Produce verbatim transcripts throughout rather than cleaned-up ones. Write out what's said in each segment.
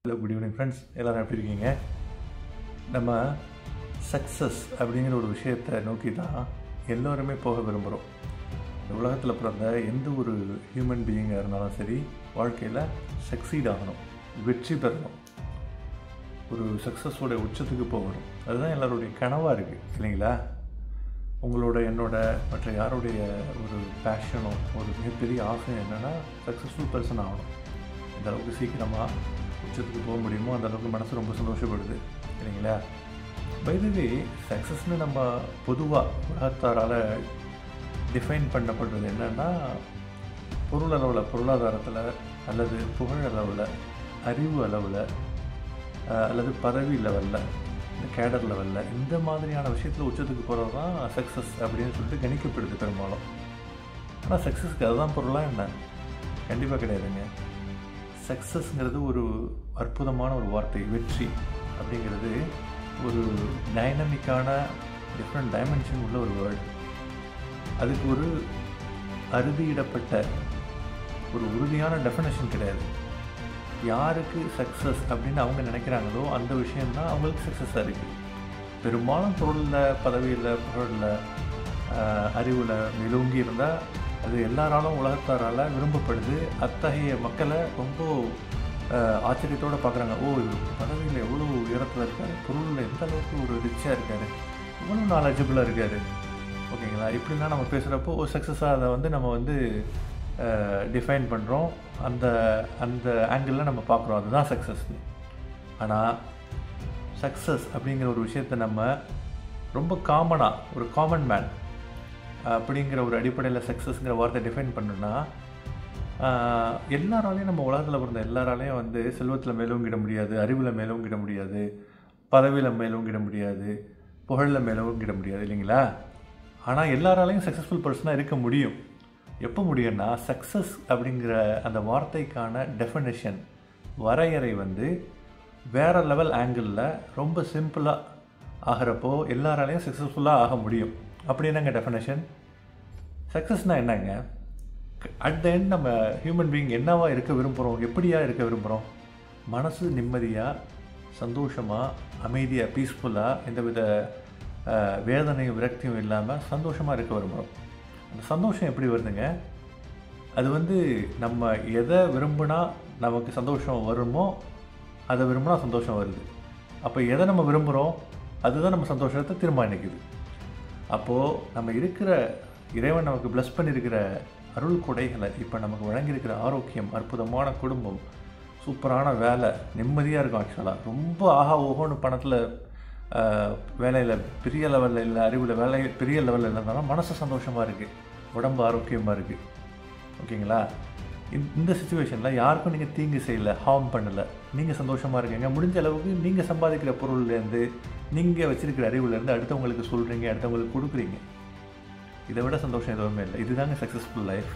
Hello, good evening friends. எல்லாரும் எப்படி இருக்கீங்க? நம்ம சக்சஸ் அப்படிங்கிற ஒரு விஷயத்தை நோக்கி தான் எல்லோருமே போக விரும்புகிறோம். இந்த உலகத்தில் பிறந்த எந்த ஒரு ஹியூமன் பீயிங்காக இருந்தாலும் சரி, வாழ்க்கையில் சக்சீட் ஆகணும், வெற்றி பெறணும், ஒரு சக்ஸஸோட உச்சத்துக்கு போகணும். அதுதான் எல்லாருடைய கனவாக இருக்குது இல்லைங்களா? உங்களோட என்னோட மற்ற யாருடைய ஒரு பேஷனும் ஒரு மிகப்பெரிய ஆசையும் என்னென்னா சக்ஸஸ்ஃபுல் பர்சன் ஆகணும். இந்த அளவுக்கு சீக்கிரமாக உச்சத்துக்கு போக முடியுமோ அந்த அளவுக்கு மனசு ரொம்ப சந்தோஷப்படுது இல்லைங்களா? பை தி வே, சக்ஸஸ்ன்னு நம்ம பொதுவாக உலகத்தாரால் டிஃபைன் பண்ணப்படுறது என்னென்னா பொருள் அளவில், பொருளாதாரத்தில், அல்லது புகழ் அளவில், அறிவு அளவில், அல்லது பதவி லெவலில், இந்த கேடர் லெவலில், இந்த மாதிரியான விஷயத்தில் உச்சத்துக்கு போகிறது தான் சக்ஸஸ் அப்படின்னு சொல்லிட்டு கணிக்கப்படுது பெரும்பாலும். ஆனால் சக்ஸஸ்க்கு அதுதான் பொருளாக என்ன? கண்டிப்பாக கிடையாதுங்க. சக்ஸஸ்ங்கிறது ஒரு அற்புதமான ஒரு வார்த்தை. வெற்றி அப்படிங்கிறது ஒரு டைனமிக்கான டிஃப்ரெண்ட் டைமென்ஷன் உள்ள ஒரு வேர்டு. அதுக்கு ஒரு அறுதியிடப்பட்ட ஒரு உறுதியான டெஃபினேஷன் கிடையாது. யாருக்கு சக்ஸஸ் அப்படின்னு அவங்க நினைக்கிறாங்களோ அந்த விஷயந்தான் அவங்களுக்கு சக்ஸஸாக இருக்குது. பெரும்பாலும் பொருளில், பதவியில், புகழில், அறிவில் மேலோங்கி இருந்தால் அது எல்லாராலும் உலகத்தாரால் விரும்பப்படுது. அத்தகைய மக்களை ரொம்ப ஆச்சரியத்தோடு பார்க்குறாங்க. ஓ, இவர் பதவியில் எவ்வளோ உயரத்தில் இருக்கார், பொருளில் எந்த அளவுக்கு ஒரு ரிச்சாக இருக்கார், எவ்வளோ நாலேஜபிளாக இருக்கார், ஓகேங்களா? இப்படின்னா நம்ம பேசுகிறப்போ ஒரு சக்ஸஸாக அதை வந்து நம்ம வந்து டிஃபைன் பண்ணுறோம். அந்த அந்த ஆங்கிளில் நம்ம பார்க்குறோம், அதுதான் சக்ஸஸ்னு. ஆனால் சக்ஸஸ் அப்படிங்கிற ஒரு விஷயத்தை நம்ம ரொம்ப காமனாக ஒரு காமன் மேன் அப்படிங்கிற ஒரு அடிப்படையில் சக்ஸஸ்ங்கிற வார்த்தை டிஃபைன் பண்ணோன்னா, எல்லாராலையும் நம்ம உலகத்தில் பிறந்த எல்லாராலையும் வந்து செல்வத்தில் மேலோங்கிட முடியாது, அறிவில் மேலோங்கிட முடியாது, பதவியில் மேலோங்கிட முடியாது, புகழில் மேலோங்கிட முடியாது இல்லைங்களா? ஆனால் எல்லாராலையும் சக்ஸஸ்ஃபுல் பர்சனாக இருக்க முடியும். எப்போ முடியும்னா, சக்ஸஸ் அப்படிங்கிற அந்த வார்த்தைக்கான டெஃபினேஷன், வரையறை வந்து வேறு லெவல் ஆங்கிளில் ரொம்ப சிம்பிளாக ஆகிறப்போ எல்லாராலையும் சக்ஸஸ்ஃபுல்லாக ஆக முடியும். அப்படி என்னங்க டெஃபினேஷன்? சக்ஸஸ்னால் என்னங்க? அட் த எண்ட் நம்ம ஹியூமன் பீயிங் என்னவா இருக்க விரும்புகிறோம், எப்படியா இருக்க விரும்புகிறோம்? மனசு நிம்மதியாக, சந்தோஷமாக, அமைதியாக, பீஸ்ஃபுல்லாக, எந்தவித வேதனையும் விரக்தியும் இல்லாமல் சந்தோஷமாக இருக்க விரும்புகிறோம். அந்த சந்தோஷம் எப்படி வருதுங்க? அது வந்து நம்ம எதை விரும்பினா நமக்கு சந்தோஷம் வருமோ அதை விரும்பினா சந்தோஷம் வருது. அப்போ எதை நம்ம விரும்புகிறோம் அதுதான் நம்ம சந்தோஷத்தை தீர்மானிக்குது. அப்போது நம்ம இருக்கிற இறைவன் நமக்கு ப்ளஸ் பண்ணியிருக்கிற அருள் கொடைகளை, இப்போ நமக்கு வழங்கியிருக்கிற ஆரோக்கியம், அற்புதமான குடும்பம், சூப்பரான வேலை, நிம்மதியாக இருக்கும். ஆக்சுவலாக ரொம்ப ஆஹா ஓஹோன்னு பணத்தில், வேலையில் பெரிய லெவலில் இல்லை, அறிவில் வேலை பெரிய லெவலில் இல்லைனாலும் மனசு சந்தோஷமாக இருக்குது, உடம்பு ஆரோக்கியமாக இருக்குது, ஓகேங்களா? இந்த சுச்சுவேஷனில் யாருக்கும் நீங்கள் தீங்கு செய்யலை, ஹார்ம் பண்ணலை, நீங்கள் சந்தோஷமாக இருக்கீங்க. முடிஞ்ச அளவுக்கு நீங்கள் சம்பாதிக்கிற பொருள்லேருந்து, நீங்கள் வச்சுருக்கிற அறிவுலேருந்து அடுத்தவங்களுக்கு சொல்கிறீங்க, அடுத்தவங்களுக்கு கொடுக்குறீங்க. இதை விட சந்தோஷம் எதுவுமே இல்லை. இதுதாங்க சக்ஸஸ்ஃபுல் லைஃப்.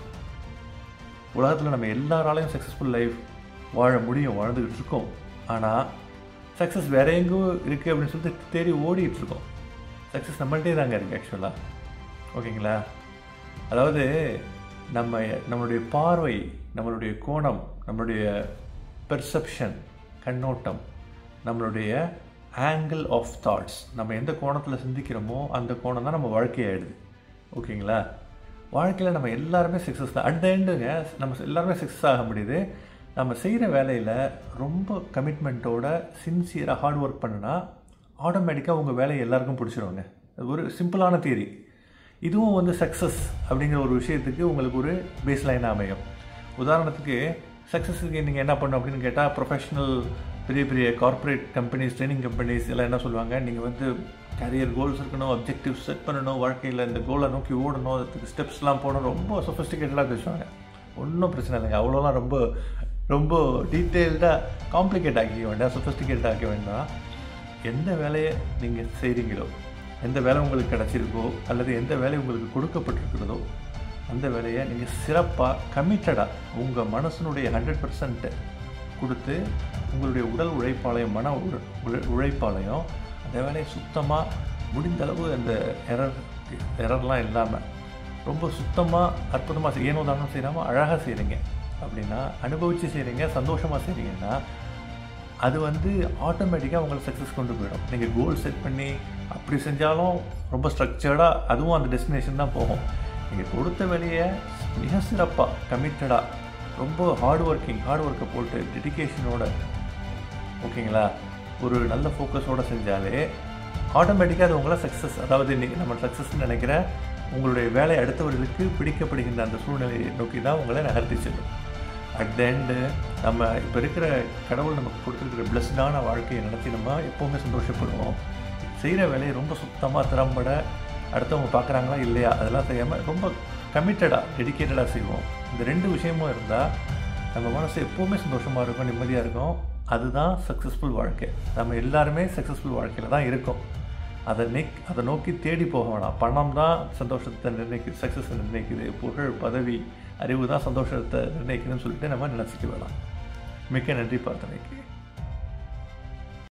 உலகத்தில் நம்ம எல்லாராலையும் சக்ஸஸ்ஃபுல் லைஃப் வாழ முடியும், வாழ்ந்துக்கிட்டு இருக்கோம். ஆனால் சக்ஸஸ் வேற எங்கோ இருக்குது அப்படின்னு சொல்லிட்டு தேடி ஓடிட்டுருக்கோம். சக்ஸஸ் நம்மள்டே தாங்க இருக்குது ஆக்சுவலாக, ஓகேங்களா? அதாவது நம்ம நம்மளுடைய பார்வை, நம்மளுடைய கோணம், நம்மளுடைய பெர்செப்ஷன், கண்ணோட்டம், நம்மளுடைய ஆங்கிள் ஆஃப் தாட்ஸ், நம்ம எந்த கோணத்தில் சிந்திக்கிறோமோ அந்த கோணம் தான் நம்ம வாழ்க்கையாயிடுது, ஓகேங்களா? வாழ்க்கையில் நம்ம எல்லாருமே சக்ஸஸ் தான். அட் த எண்டுங்க நம்ம எல்லாருமே சக்ஸஸ் ஆக முடியுது. நம்ம செய்கிற வேலையில் ரொம்ப கமிட்மெண்ட்டோட சின்சியராக ஹார்ட் ஒர்க் பண்ணுனா ஆட்டோமேட்டிக்காக உங்கள் வேலையை எல்லாருக்கும் பிடிச்சிருவாங்க. அது ஒரு சிம்பிளான தியரி. இதுவும் வந்து சக்ஸஸ் அப்படிங்கிற ஒரு விஷயத்துக்கு உங்களுக்கு ஒரு பேஸ் லைனாக அமையும். உதாரணத்துக்கு சக்ஸஸுக்கு நீங்கள் என்ன பண்ணணும் அப்படின்னு கேட்டால், ப்ரொஃபஷ்னல் பெரிய பெரிய கார்ப்பரேட் கம்பெனிஸ், ட்ரைனிங் கம்பெனிஸ் எல்லாம் என்ன சொல்லுவாங்க, நீங்கள் வந்து கேரியர் கோல்ஸ் இருக்கணும், அப்ஜெக்டிவ்ஸ் செட் பண்ணணும், வாழ்க்கையில் இந்த கோலை நோக்கி ஓடணும், அதுக்கு ஸ்டெப்ஸ்லாம் போடணும், ரொம்ப சொஃபிஸ்டிகேட்டடாக பேசுவாங்க. ஒன்றும் பிரச்சனை இல்லைங்க, அவ்வளோலாம் ரொம்ப ரொம்ப டீட்டெயில்டாக காம்ப்ளிகேட் ஆக்கிக்க வேண்டாம், சொஃபிஸ்டிகேட் ஆக்க வேண்டாம். எந்த வேலையை நீங்கள் செய்கிறீங்களோ, எந்த வேலை உங்களுக்கு கிடச்சிருக்கோ, அல்லது எந்த வேலை உங்களுக்கு கொடுக்கப்பட்டிருக்கிறதோ அந்த வேலையை நீங்கள் சிறப்பாக கமிட்டடாக உங்கள் மனசனுடைய ஹண்ட்ரட் பர்சன்ட் கொடுத்து, உங்களுடைய உடல் உழைப்பாளையும் மன உழை உழைப்பாளையும் அந்த வேலையை சுத்தமாக, முடிந்த அளவு அந்த எரர் எரர்லாம் இல்லாமல் ரொம்ப சுத்தமாக அற்புதமாக ஏனோ தானோ செய்யாமல் அழகாக செய்கிறீங்க. அப்படின்னா அனுபவித்து செய்கிறீங்க, சந்தோஷமாக செய்கிறீங்கன்னா அது வந்து ஆட்டோமேட்டிக்காக உங்களை சக்ஸஸ் கொண்டு போயிடும். நீங்கள் கோல் செட் பண்ணி அப்படி செஞ்சாலும் ரொம்ப ஸ்ட்ரக்சர்டாக அதுவும் அந்த டெஸ்டினேஷன் தான் போகும். நீங்கள் கொடுத்த வேலையை மிக சிறப்பாக கமிட்டடாக ரொம்ப ஹார்ட் ஒர்க்கிங் ஹார்ட் ஒர்க்கை போட்டு டெடிக்கேஷனோட ஓகேங்களா ஒரு நல்ல ஃபோக்கஸோடு செஞ்சாலே ஆட்டோமேட்டிக்காக அது உங்களை சக்ஸஸ், அதாவது இன்றைக்கி நம்ம சக்ஸஸ்ன்னு நினைக்கிற உங்களுடைய வேலை அடுத்தவர்களுக்கு பிடிக்கப்படுகின்ற அந்த சூழ்நிலையை நோக்கி தான் உங்களை நகர்த்தி செல்லும். அட் த எண்டு நம்ம இப்போ இருக்கிற கடவுள் நமக்கு கொடுத்துருக்கிற பிளஸ்டான வாழ்க்கையை நினச்சி நம்ம எப்போவுமே சந்தோஷப்படுவோம். செய்கிற வேலையை ரொம்ப சுத்தமாக திறம்பட அடுத்தவங்க பார்க்குறாங்களா இல்லையா அதெல்லாம் செய்யாமல் ரொம்ப கமிட்டடாக டெடிக்கேட்டடாக செய்வோம். இந்த ரெண்டு விஷயமும் இருந்தால் நம்ம மனசு எப்போவுமே சந்தோஷமாக இருக்கும், நிம்மதியாக இருக்கும். அதுதான் சக்ஸஸ்ஃபுல் வாழ்க்கை. நம்ம எல்லாருமே சக்ஸஸ்ஃபுல் வாழ்க்கையில் தான் இருக்கோம். அதை நெக் அதை நோக்கி தேடி போக வேணாம். பணம் தான் சந்தோஷத்தை நிர்ணயிக்குது, சக்ஸஸை நிர்ணயிக்குது. புகழ், பதவி, அறிவு தான் சந்தோஷத்தை நிர்ணயிக்குதுன்னு சொல்லிட்டு நம்ம நினச்சிக்க வேணாம். மிக்க நன்றி பார்த்தனைக்கு.